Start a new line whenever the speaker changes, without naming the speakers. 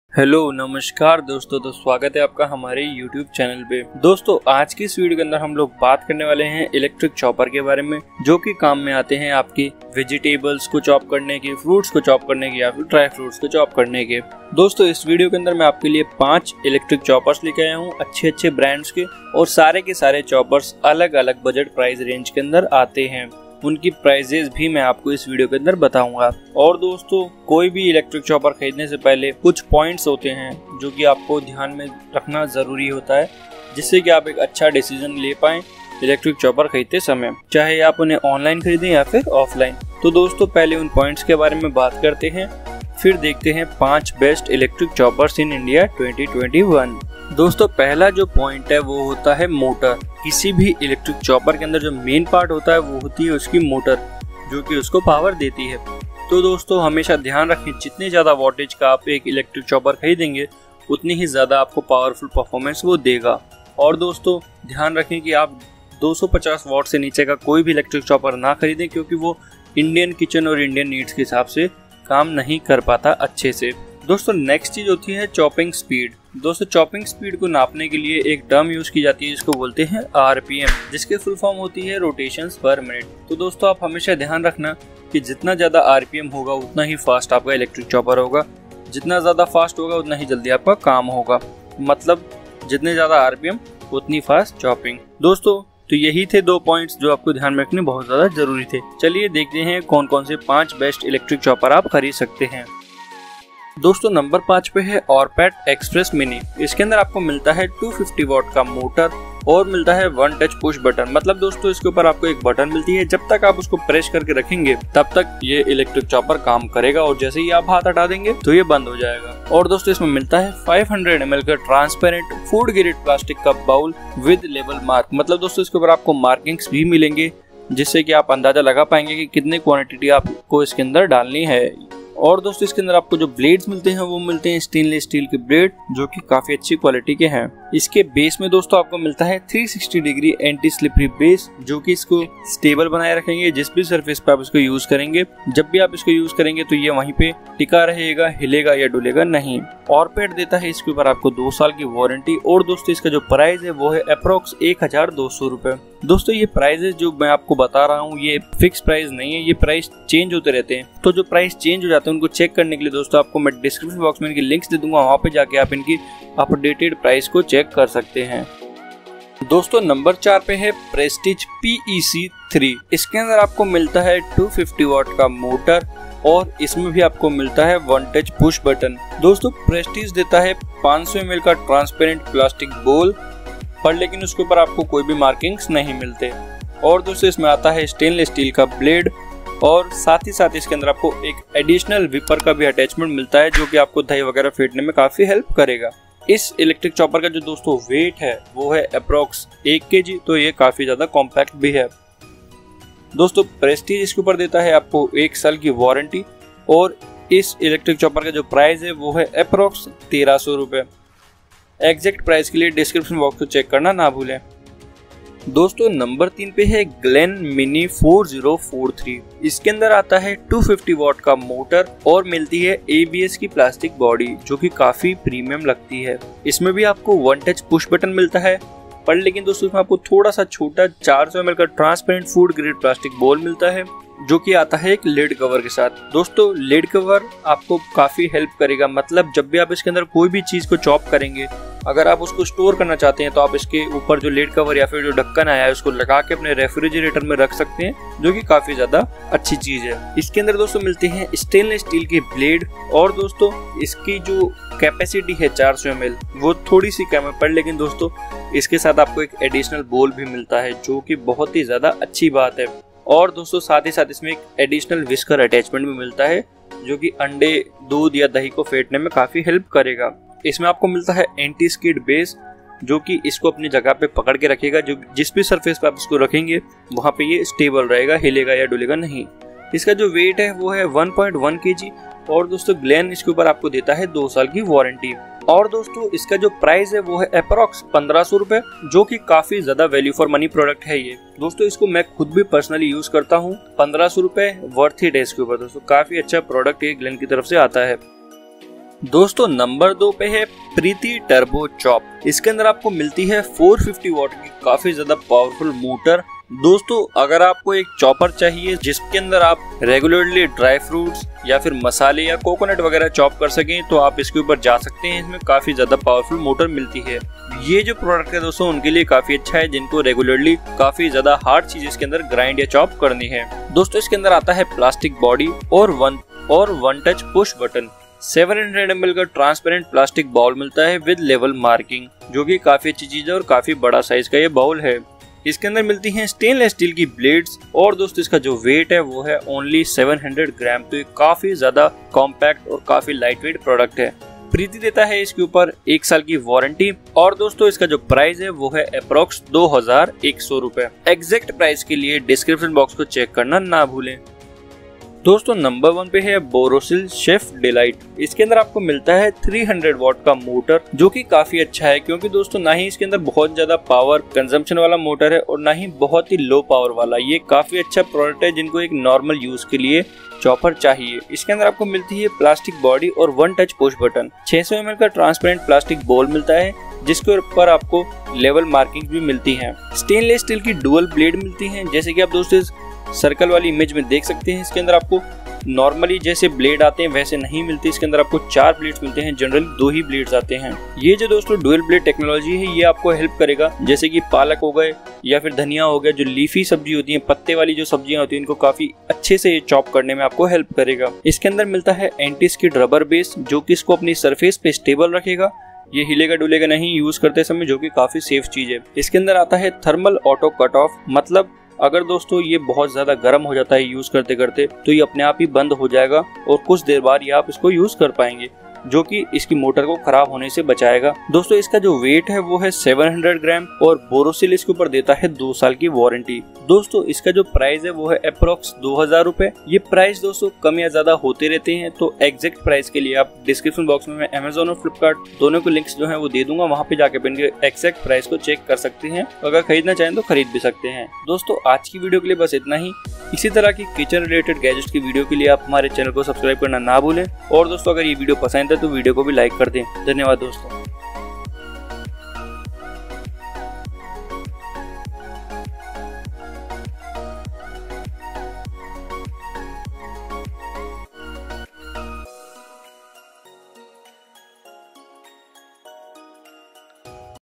Hello नमस्कार दोस्तों, तो स्वागत है आपका हमारे YouTube चैनल पे। दोस्तों आज की इस वीडियो के अंदर हम लोग बात करने वाले हैं इलेक्ट्रिक चॉपर के बारे में, जो कि काम में आते हैं आपकी वेजिटेबल्स को चॉप करने के, फ्रूट्स को चॉप करने के या फिर ड्राई फ्रूट्स को चॉप करने के। दोस्तों इस वीडियो के अंदर मैं आपके लिए 5 इलेक्ट्रिक चॉपर्स लेके आया हूँ अच्छे ब्रांड्स के, और सारे के सारे चॉपर्स अलग अलग बजट प्राइस रेंज के अंदर आते हैं। उनकी प्राइजेस भी मैं आपको इस वीडियो के अंदर बताऊंगा। और दोस्तों कोई भी इलेक्ट्रिक चॉपर खरीदने से पहले कुछ पॉइंट्स होते हैं जो कि आपको ध्यान में रखना जरूरी होता है, जिससे कि आप एक अच्छा डिसीजन ले पाएं इलेक्ट्रिक चॉपर खरीदते समय, चाहे आप उन्हें ऑनलाइन खरीदें या फिर ऑफलाइन। तो दोस्तों पहले उन पॉइंट्स के बारे में बात करते हैं, फिर देखते हैं 5 best electric choppers in India 2021। दोस्तों पहला जो पॉइंट है वो होता है मोटर। किसी भी इलेक्ट्रिक चॉपर के अंदर जो मेन पार्ट होता है वो होती है उसकी मोटर, जो कि उसको पावर देती है। तो दोस्तों हमेशा ध्यान रखें, जितने ज़्यादा वोल्टेज का आप एक इलेक्ट्रिक चॉपर खरीदेंगे उतनी ही ज़्यादा आपको पावरफुल परफॉर्मेंस वो देगा। और दोस्तों ध्यान रखें कि आप 250 वॉट से नीचे का कोई भी इलेक्ट्रिक चॉपर ना खरीदें, क्योंकि वो इंडियन किचन और इंडियन नीड्स के हिसाब से काम नहीं कर पाता अच्छे से। दोस्तों नेक्स्ट चीज होती है चॉपिंग स्पीड। दोस्तों चॉपिंग स्पीड को नापने के लिए एक टर्म यूज की जाती है जिसको बोलते हैं आरपीएम, जिसके फुल फॉर्म होती है रोटेशंस पर मिनट। तो दोस्तों आप हमेशा ध्यान रखना कि जितना ज्यादा आरपीएम होगा उतना ही फास्ट आपका इलेक्ट्रिक चॉपर होगा, जितना ज्यादा फास्ट होगा उतना ही जल्दी आपका काम होगा। मतलब जितने ज्यादा आरपीएम उतनी फास्ट चॉपिंग। दोस्तों तो यही थे 2 पॉइंट्स जो आपको ध्यान में रखने बहुत ज्यादा जरूरी थे। चलिए देखते हैं कौन कौन से 5 बेस्ट इलेक्ट्रिक चॉपर आप खरीद सकते हैं। दोस्तों नंबर 5 पे है ऑरपैट एक्सप्रेस मिनी। इसके अंदर आपको मिलता है 250 वॉट का मोटर और मिलता है 1 टच पुश बटन। मतलब दोस्तों इसके ऊपर आपको एक बटन मिलती है, जब तक आप उसको प्रेस करके रखेंगे तब तक ये इलेक्ट्रिक चॉपर काम करेगा, और जैसे ही आप हाथ हटा देंगे तो ये बंद हो जाएगा। और दोस्तों इसमें मिलता है 500 ml का ट्रांसपेरेंट फूड ग्रेड प्लास्टिक का बाउल विद लेबल मार्क। मतलब दोस्तों इसके ऊपर आपको मार्किंग्स भी मिलेंगे, जिससे कि आप अंदाजा लगा पाएंगे कि कितनी क्वांटिटी आपको इसके अंदर डालनी है। और दोस्तों इसके अंदर आपको जो ब्लेड्स मिलते हैं वो मिलते हैं स्टेनलेस स्टील के ब्लेड, जो कि काफी अच्छी क्वालिटी के हैं। इसके बेस में दोस्तों आपको मिलता है 360 डिग्री एंटी स्लिपरी बेस, जो कि इसको स्टेबल बनाए रखेंगे। जिस भी सरफेस पे आप इसको यूज करेंगे, जब भी आप इसको यूज करेंगे तो ये वहीं पे टिका रहेगा, हिलेगा या डुलेगा नहीं। ऑरपैट देता है इसके ऊपर आपको 2 साल की वारंटी। और दोस्तों इसका जो प्राइस है वो है अप्रोक्स 1200 रुपए। दोस्तों ये प्राइजेस जो मैं आपको बता रहा हूँ ये फिक्स प्राइस नहीं है, ये प्राइस चेंज होते रहते हैं। तो जो प्राइस चेंज हो जाते हैं उनको चेक करने के लिए दोस्तों आपको मैं डिस्क्रिप्शन बॉक्स में इनकी लिंक्स दे दूंगा, वहाँ पे जाके आप इनकी अपडेटेड प्राइस को चेक कर सकते हैं। दोस्तों नंबर 4 पे है प्रेस्टीज PEC3। इसके अंदर आपको मिलता है 250 वॉट का मोटर और इसमें भी आपको मिलता है 1 टच पुश बटन। दोस्तों प्रेस्टीज देता है 500 ml का ट्रांसपेरेंट प्लास्टिक बोल, पर लेकिन उसके ऊपर आपको कोई भी मार्किंग्स नहीं मिलते। और दोस्तों इसमें आता है स्टेनलेस स्टील का ब्लेड, और साथ ही साथ इसके अंदर आपको एक एडिशनल विपर का भी अटैचमेंट मिलता है, जो कि आपको दही वगैरह फेंटने में काफी हेल्प करेगा। इस इलेक्ट्रिक चॉपर का जो दोस्तों वेट है वो है अप्रोक्स 1 kg, तो ये काफी ज्यादा कॉम्पैक्ट भी है। दोस्तों प्रेस्टीज इसके ऊपर देता है आपको 1 साल की वारंटी, और इस इलेक्ट्रिक चॉपर का जो प्राइस है वो है अप्रोक्स 1300 रुपए। एग्जैक्ट प्राइस के लिए डिस्क्रिप्शन बॉक्स को चेक करना ना भूलें। दोस्तों नंबर 3 पे है ग्लेन मिनी 4043। इसके अंदर आता है 250 वॉट का मोटर और मिलती है ABS की प्लास्टिक बॉडी, जो कि काफी प्रीमियम लगती है। इसमें भी आपको 1 टच पुश बटन मिलता है, पर लेकिन दोस्तों इसमें आपको थोड़ा सा छोटा 400 ml का transparent food grade plastic bowl मिलता है, जो कि आता है एक लिड कवर के साथ। दोस्तों लिड कवर आपको काफी हेल्प करेगा। मतलब जब भी आप इसके अंदर कोई भी चीज को चॉप करेंगे, अगर आप उसको स्टोर करना चाहते हैं तो आप इसके ऊपर जो लिड कवर या फिर जो ढक्कन आया है उसको लगा के अपने रेफ्रिजरेटर में रख सकते हैं, जो कि काफी ज्यादा अच्छी चीज है। इसके अंदर दोस्तों मिलते हैं स्टेनलेस स्टील के ब्लेड, और दोस्तों इसकी जो कैपेसिटी है 400 ml वो थोड़ी सी कम है, पर लेकिन दोस्तों इसके साथ आपको एक एडिशनल बोल भी मिलता है, जो कि बहुत ही ज्यादा अच्छी बात है। और दोस्तों साथ ही साथ इसमें एक एडिशनल विस्कर अटैचमेंट भी मिलता है, जो कि अंडे, दूध या दही को फेंटने में काफी हेल्प करेगा। इसमें आपको मिलता है एंटी स्किड बेस, जो कि इसको अपनी जगह पे पकड़ के रखेगा, जो जिस भी सरफेस पे आप इसको रखेंगे वहां पे ये स्टेबल रहेगा, हिलेगा या डुलेगा नहीं। इसका जो वेट है वो है 1.1 kg, और दोस्तों ग्लेन इसके ऊपर आपको देता है 2 साल की वारंटी। और दोस्तों इसका जो प्राइस है वो है अप्रोक्स 1500 रुपए, जो कि काफी ज्यादा वैल्यू फॉर मनी प्रोडक्ट है ये। दोस्तों इसको मैं खुद भी पर्सनली यूज करता हूँ, 1500 रुपए वर्थ इट है इसके ऊपर। दोस्तों काफी अच्छा प्रोडक्ट ये ग्लेन की तरफ से आता है। दोस्तों नंबर 2 पे है प्रीति टर्बो चॉप। इसके अंदर आपको मिलती है 450 वाट की काफी ज्यादा पावरफुल मोटर। दोस्तों अगर आपको एक चॉपर चाहिए जिसके अंदर आप रेगुलरली ड्राई फ्रूट्स या फिर मसाले या कोकोनट वगैरह चॉप कर सकें तो आप इसके ऊपर जा सकते हैं। इसमें काफी ज्यादा पावरफुल मोटर मिलती है। ये जो प्रोडक्ट है दोस्तों उनके लिए काफी अच्छा है जिनको रेगुलरली काफी ज्यादा हार्ड चीज इसके अंदर ग्राइंड या चॉप करनी है। दोस्तों इसके अंदर आता है प्लास्टिक बॉडी और one touch push button. 700 ml का ट्रांसपेरेंट प्लास्टिक बाउल मिलता है विद लेवल मार्किंग, जो कि काफी अच्छी चीज है और काफी बड़ा साइज का ये बाउल है। इसके अंदर मिलती हैं स्टेनलेस स्टील की ब्लेड्स और दोस्तों इसका जो वेट है वो है ओनली 700 ग्राम। तो ये काफी ज्यादा कॉम्पैक्ट और काफी लाइट वेट प्रोडक्ट है। प्रीति देता है इसके ऊपर 1 साल की वारंटी और दोस्तों इसका जो प्राइस है वो है अप्रोक्स 2100 रुपए। एग्जैक्ट प्राइस के लिए डिस्क्रिप्शन बॉक्स को चेक करना ना भूलें। दोस्तों नंबर 1 पे है बोरोसिल शेफ डिलाइट। इसके अंदर आपको मिलता है 300 वाट का मोटर, जो कि काफी अच्छा है क्योंकि दोस्तों ना ही इसके अंदर बहुत ज्यादा पावर कंजम्पशन वाला मोटर है और ना ही बहुत ही लो पावर वाला। ये काफी अच्छा प्रोडक्ट है जिनको एक नॉर्मल यूज के लिए चॉपर चाहिए। इसके अंदर आपको मिलती है प्लास्टिक बॉडी और one touch push button. 600 ml का ट्रांसपेरेंट प्लास्टिक बोल मिलता है जिसके ऊपर आपको लेवल मार्किंग भी मिलती है। स्टेनलेस स्टील की डुअल ब्लेड मिलती है, जैसे कि आप दोस्तों सर्कल वाली इमेज में देख सकते हैं। इसके अंदर आपको नॉर्मली जैसे ब्लेड आते हैं वैसे नहीं मिलते। इसके अंदर आपको 4 ब्लेड्स मिलते हैं, जनरली 2 ही ब्लेड्स आते हैं। ये जो दोस्तों डुअल ब्लेड टेक्नोलॉजी है ये आपको हेल्प करेगा, जैसे कि पालक हो गए या फिर धनिया हो गया, जो लीफी सब्जी होती है, पत्ते वाली जो सब्जियां होती है, इनको काफी अच्छे से चॉप करने में आपको हेल्प करेगा। इसके अंदर मिलता है एंटी स्किड रबर बेस, जो कि इसको अपनी सरफेस पे स्टेबल रखेगा। ये हिलेगा डुलेगा नहीं यूज करते समय, जो कि काफी सेफ चीज है। इसके अंदर आता है थर्मल ऑटो कट ऑफ, मतलब अगर दोस्तों ये बहुत ज्यादा गर्म हो जाता है यूज करते करते तो ये अपने आप ही बंद हो जाएगा और कुछ देर बाद ये आप इसको यूज कर पाएंगे, जो कि इसकी मोटर को खराब होने से बचाएगा। दोस्तों इसका जो वेट है वो है 700 ग्राम और बोरोसिल इसके ऊपर देता है 2 साल की वारंटी। दोस्तों इसका जो प्राइस है वो है अप्रोक्स 2000 रुपए। ये प्राइस दोस्तों कम या ज्यादा होते रहते हैं, तो एग्जैक्ट प्राइस के लिए आप डिस्क्रिप्शन बॉक्स में मैं अमेजोन और फ्लिपकार्ट दोनों के लिंक्स जो है वो दे दूंगा, वहाँ पे जाके इनके एग्जैक्ट प्राइस को चेक कर सकते हैं। अगर खरीदना चाहें तो खरीद भी सकते हैं। दोस्तों आज की वीडियो के लिए बस इतना ही। इसी तरह की किचन रिलेटेड गैजेट्स की वीडियो के लिए आप हमारे चैनल को सब्सक्राइब करना ना भूलें। और दोस्तों अगर ये वीडियो पसंद है तो वीडियो को भी लाइक कर दें। धन्यवाद दोस्तों।